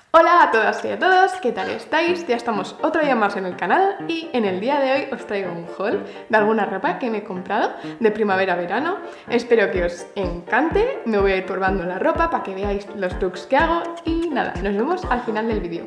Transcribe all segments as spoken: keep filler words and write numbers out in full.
Hola a todas y a todos, ¿qué tal estáis? Ya estamos otro día más en el canal y en el día de hoy os traigo un haul de alguna ropa que me he comprado de primavera-verano. Espero que os encante, me voy a ir probando la ropa para que veáis los looks que hago y nada, nos vemos al final del vídeo.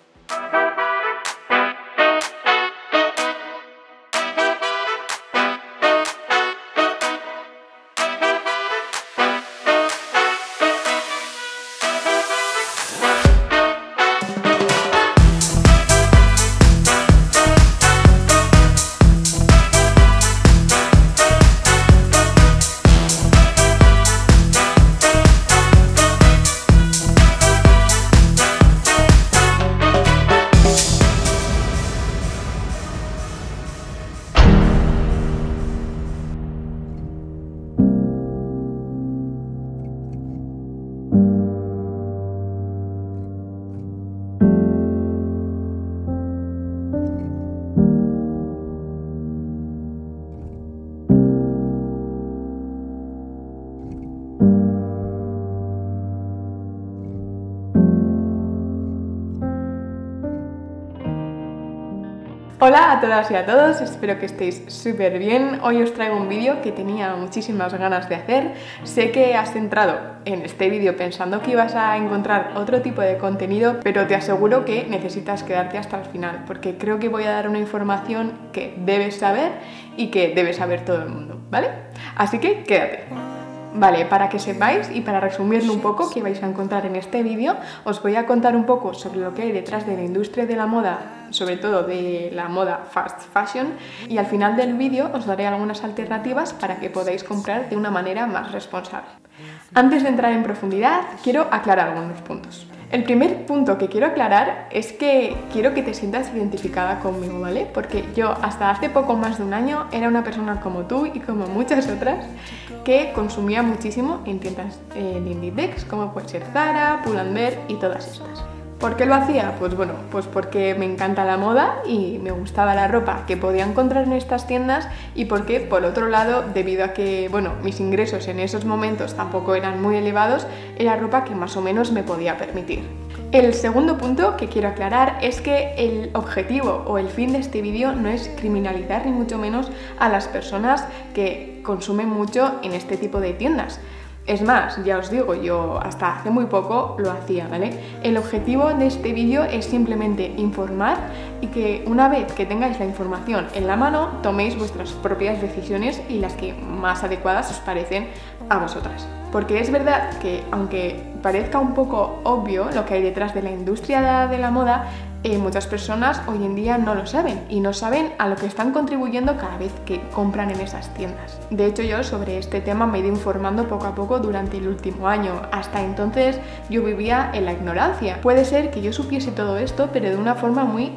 Hola a todas y a todos, espero que estéis súper bien. Hoy os traigo un vídeo que tenía muchísimas ganas de hacer. Sé que has entrado en este vídeo pensando que ibas a encontrar otro tipo de contenido, pero te aseguro que necesitas quedarte hasta el final, porque creo que voy a dar una información que debes saber y que debe saber todo el mundo, ¿vale? Así que quédate. Vale, para que sepáis y para resumirlo un poco qué vais a encontrar en este vídeo, os voy a contar un poco sobre lo que hay detrás de la industria de la moda, sobre todo de la moda fast fashion, y al final del vídeo os daré algunas alternativas para que podáis comprar de una manera más responsable. Antes de entrar en profundidad, quiero aclarar algunos puntos. El primer punto que quiero aclarar es que quiero que te sientas identificada conmigo, ¿vale? Porque yo hasta hace poco más de un año era una persona como tú y como muchas otras que consumía muchísimo en tiendas eh, de Inditex, como puede ser Zara, Pull and Bear y todas estas. ¿Por qué lo hacía? Pues bueno, pues porque me encanta la moda y me gustaba la ropa que podía encontrar en estas tiendas, y porque, por otro lado, debido a que, bueno, mis ingresos en esos momentos tampoco eran muy elevados, era ropa que más o menos me podía permitir. El segundo punto que quiero aclarar es que el objetivo o el fin de este vídeo no es criminalizar ni mucho menos a las personas que consumen mucho en este tipo de tiendas. Es más, ya os digo, yo hasta hace muy poco lo hacía, ¿vale? El objetivo de este vídeo es simplemente informar y que una vez que tengáis la información en la mano, toméis vuestras propias decisiones y las que más adecuadas os parecen a vosotras. Porque es verdad que, aunque parezca un poco obvio lo que hay detrás de la industria de la moda, eh, muchas personas hoy en día no lo saben y no saben a lo que están contribuyendo cada vez que compran en esas tiendas. De hecho, yo sobre este tema me he ido informando poco a poco durante el último año. Hasta entonces yo vivía en la ignorancia. Puede ser que yo supiese todo esto, pero de una forma muy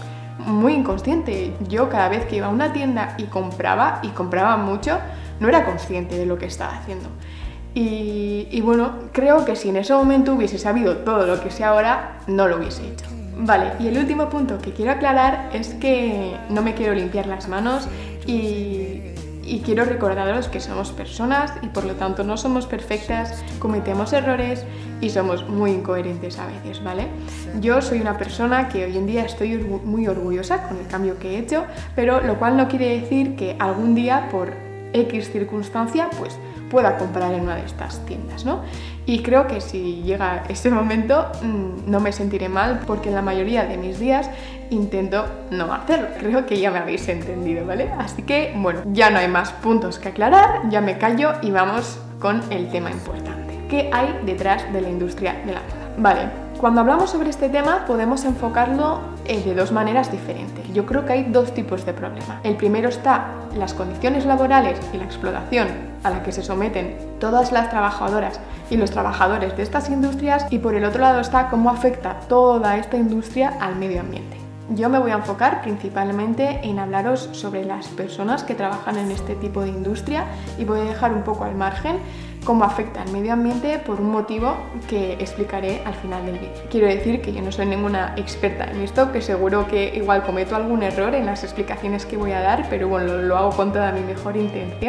muy inconsciente. Yo cada vez que iba a una tienda y compraba, y compraba mucho, no era consciente de lo que estaba haciendo. Y, y bueno, creo que si en ese momento hubiese sabido todo lo que sé ahora, no lo hubiese hecho. Vale, y el último punto que quiero aclarar es que no me quiero limpiar las manos y, y quiero recordaros que somos personas y por lo tanto no somos perfectas, cometemos errores y somos muy incoherentes a veces, ¿vale? Yo soy una persona que hoy en día estoy muy orgullosa con el cambio que he hecho, pero lo cual no quiere decir que algún día por X circunstancia pues pueda comprar en una de estas tiendas, ¿no? Y creo que si llega ese momento mmm, no me sentiré mal, porque en la mayoría de mis días intento no hacerlo. Creo que ya me habéis entendido, ¿vale? Así que, bueno, ya no hay más puntos que aclarar, ya me callo y vamos con el tema importante. ¿Qué hay detrás de la industria de la moda? Vale, cuando hablamos sobre este tema podemos enfocarlo eh, de dos maneras diferentes. Yo creo que hay dos tipos de problema. El primero está las condiciones laborales y la explotación a la que se someten todas las trabajadoras y los trabajadores de estas industrias, y por el otro lado está cómo afecta toda esta industria al medio ambiente. Yo me voy a enfocar principalmente en hablaros sobre las personas que trabajan en este tipo de industria y voy a dejar un poco al margen cómo afecta al medio ambiente por un motivo que explicaré al final del vídeo. Quiero decir que yo no soy ninguna experta en esto, que seguro que igual cometo algún error en las explicaciones que voy a dar, pero bueno, lo, lo hago con toda mi mejor intención.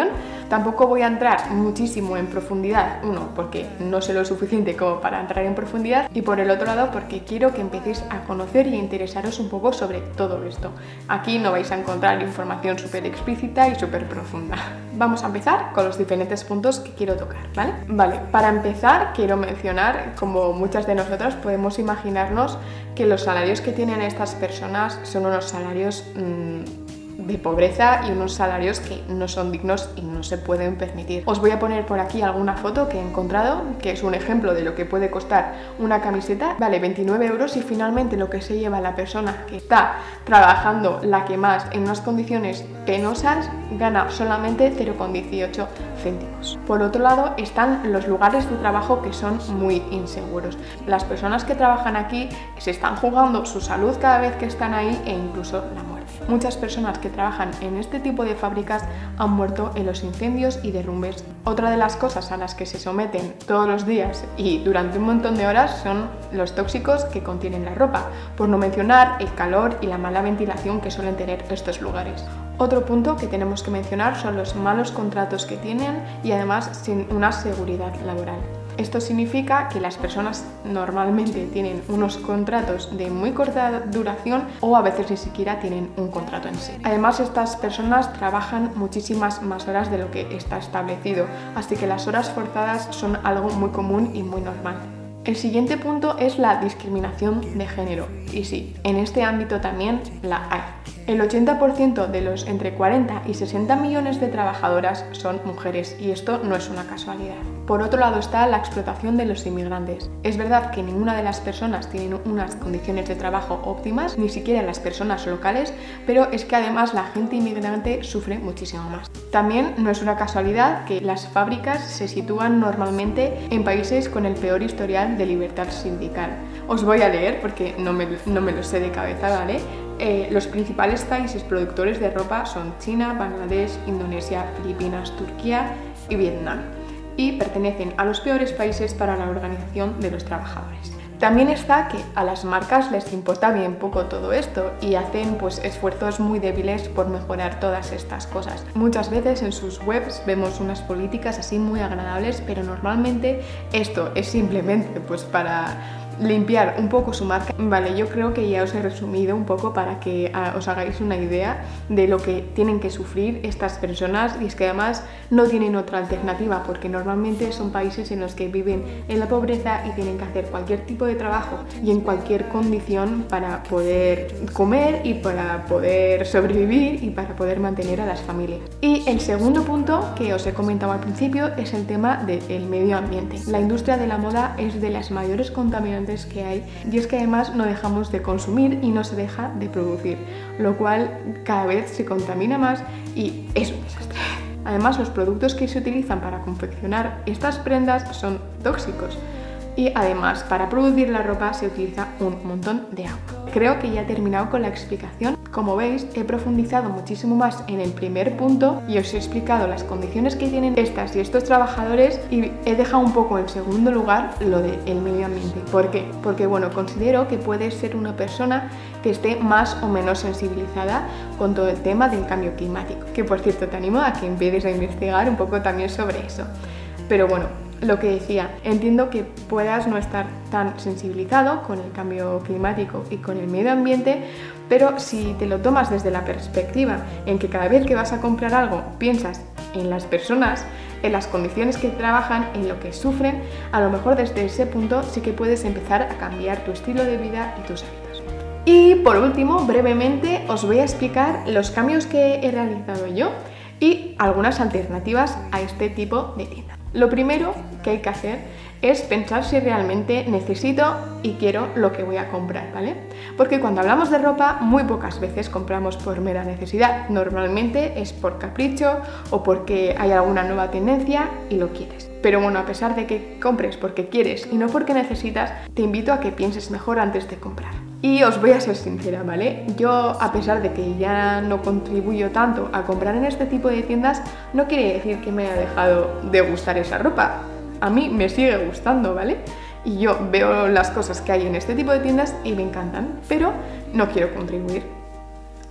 Tampoco voy a entrar muchísimo en profundidad, uno, porque no sé lo suficiente como para entrar en profundidad, y por el otro lado porque quiero que empecéis a conocer y a interesaros un poco sobre todo esto. Aquí no vais a encontrar información súper explícita y súper profunda. Vamos a empezar con los diferentes puntos que quiero tocar, ¿vale? Vale, para empezar quiero mencionar, como muchas de nosotras podemos imaginarnos, que los salarios que tienen estas personas son unos salarios mmm, de pobreza y unos salarios que no son dignos y no se pueden permitir. Os voy a poner por aquí alguna foto que he encontrado, que es un ejemplo de lo que puede costar una camiseta. Vale veintinueve euros y finalmente lo que se lleva la persona que está trabajando, la que más, en unas condiciones penosas, gana solamente cero coma dieciocho céntimos. Por otro lado están los lugares de trabajo que son muy inseguros. Las personas que trabajan aquí se están jugando su salud cada vez que están ahí e incluso la muerte. Muchas personas que trabajan en este tipo de fábricas han muerto en los incendios y derrumbes. Otra de las cosas a las que se someten todos los días y durante un montón de horas son los tóxicos que contienen la ropa, por no mencionar el calor y la mala ventilación que suelen tener estos lugares. Otro punto que tenemos que mencionar son los malos contratos que tienen y además sin una seguridad laboral. Esto significa que las personas normalmente tienen unos contratos de muy corta duración o a veces ni siquiera tienen un contrato en sí. Además, estas personas trabajan muchísimas más horas de lo que está establecido, así que las horas forzadas son algo muy común y muy normal. El siguiente punto es la discriminación de género, y sí, en este ámbito también la hay. El ochenta por ciento de los entre cuarenta y sesenta millones de trabajadoras son mujeres, y esto no es una casualidad. Por otro lado está la explotación de los inmigrantes. Es verdad que ninguna de las personas tiene unas condiciones de trabajo óptimas, ni siquiera las personas locales, pero es que además la gente inmigrante sufre muchísimo más. También no es una casualidad que las fábricas se sitúan normalmente en países con el peor historial de libertad sindical. Os voy a leer porque no me, no me lo sé de cabeza, ¿vale? Eh, los principales países productores de ropa son China, Bangladesh, Indonesia, Filipinas, Turquía y Vietnam, y pertenecen a los peores países para la organización de los trabajadores. También está que a las marcas les importa bien poco todo esto y hacen pues esfuerzos muy débiles por mejorar todas estas cosas. Muchas veces en sus webs vemos unas políticas así muy agradables, pero normalmente esto es simplemente pues para limpiar un poco su marca. Vale, yo creo que ya os he resumido un poco para que uh, os hagáis una idea de lo que tienen que sufrir estas personas, y es que además no tienen otra alternativa porque normalmente son países en los que viven en la pobreza y tienen que hacer cualquier tipo de trabajo y en cualquier condición para poder comer y para poder sobrevivir y para poder mantener a las familias. Y el segundo punto que os he comentado al principio es el tema del medio ambiente. La industria de la moda es de las mayores contaminantes que hay, y es que además no dejamos de consumir y no se deja de producir, lo cual cada vez se contamina más y es un desastre. Además, los productos que se utilizan para confeccionar estas prendas son tóxicos y además para producir la ropa se utiliza un montón de agua. Creo que ya he terminado con la explicación. Como veis, he profundizado muchísimo más en el primer punto y os he explicado las condiciones que tienen estas y estos trabajadores, y he dejado un poco en segundo lugar lo del medio ambiente. ¿Por qué? Porque bueno, considero que puedes ser una persona que esté más o menos sensibilizada con todo el tema del cambio climático, que por cierto te animo a que empieces a investigar un poco también sobre eso. Pero bueno, lo que decía, entiendo que puedas no estar tan sensibilizado con el cambio climático y con el medio ambiente, pero si te lo tomas desde la perspectiva en que cada vez que vas a comprar algo piensas en las personas, en las condiciones que trabajan, en lo que sufren, a lo mejor desde ese punto sí que puedes empezar a cambiar tu estilo de vida y tus hábitos. Y por último, brevemente os voy a explicar los cambios que he realizado yo y algunas alternativas a este tipo de tiendas. Lo primero que hay que hacer es pensar si realmente necesito y quiero lo que voy a comprar, ¿vale? Porque cuando hablamos de ropa, muy pocas veces compramos por mera necesidad. Normalmente es por capricho o porque hay alguna nueva tendencia y lo quieres. Pero bueno, a pesar de que compres porque quieres y no porque necesitas, te invito a que pienses mejor antes de comprar. Y os voy a ser sincera, ¿vale? Yo, a pesar de que ya no contribuyo tanto a comprar en este tipo de tiendas, no quiere decir que me haya dejado de gustar esa ropa. A mí me sigue gustando, ¿vale? Y yo veo las cosas que hay en este tipo de tiendas y me encantan, pero no quiero contribuir.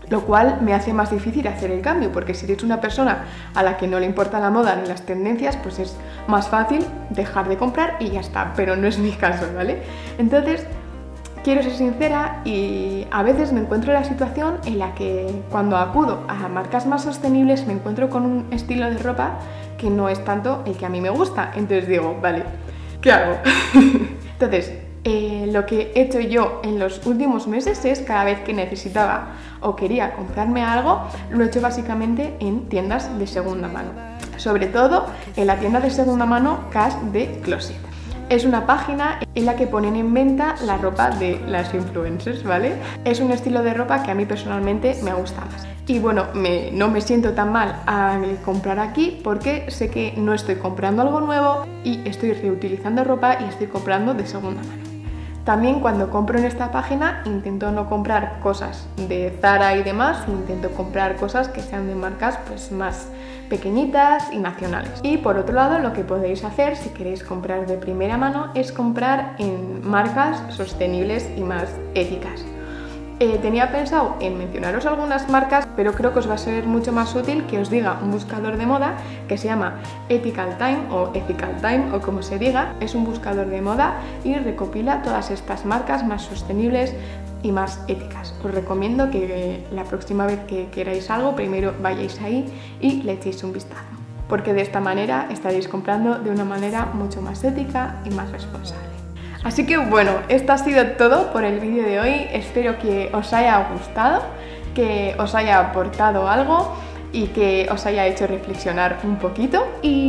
lo cual me hace más difícil hacer el cambio, porque si eres una persona a la que no le importa la moda ni las tendencias, pues es más fácil dejar de comprar y ya está, pero no es mi caso, ¿vale? Entonces, quiero ser sincera y a veces me encuentro en la situación en la que cuando acudo a marcas más sostenibles me encuentro con un estilo de ropa que no es tanto el que a mí me gusta. Entonces digo, vale, ¿qué hago? Entonces, eh, lo que he hecho yo en los últimos meses es cada vez que necesitaba o quería comprarme algo, lo he hecho básicamente en tiendas de segunda mano. Sobre todo en la tienda de segunda mano Cash de Closet. Es una página en la que ponen en venta la ropa de las influencers, ¿vale? Es un estilo de ropa que a mí personalmente me gusta más. Y bueno, me, no me siento tan mal al comprar aquí porque sé que no estoy comprando algo nuevo y estoy reutilizando ropa y estoy comprando de segunda mano. También cuando compro en esta página intento no comprar cosas de Zara y demás, intento comprar cosas que sean de marcas pues más pequeñitas y nacionales. Y por otro lado, lo que podéis hacer si queréis comprar de primera mano es comprar en marcas sostenibles y más éticas. Eh, tenía pensado en mencionaros algunas marcas, pero creo que os va a ser mucho más útil que os diga un buscador de moda que se llama Ethical Time o Ethical Time o como se diga. Es un buscador de moda y recopila todas estas marcas más sostenibles y más éticas. Os recomiendo que la próxima vez que queráis algo, primero vayáis ahí y le echéis un vistazo, porque de esta manera estaréis comprando de una manera mucho más ética y más responsable. Así que bueno, esto ha sido todo por el vídeo de hoy. Espero que os haya gustado, que os haya aportado algo y que os haya hecho reflexionar un poquito.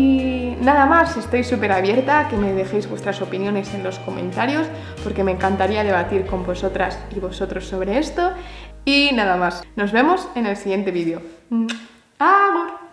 Y nada más, estoy súper abierta a que me dejéis vuestras opiniones en los comentarios porque me encantaría debatir con vosotras y vosotros sobre esto. Y nada más, nos vemos en el siguiente vídeo. ¡Agur!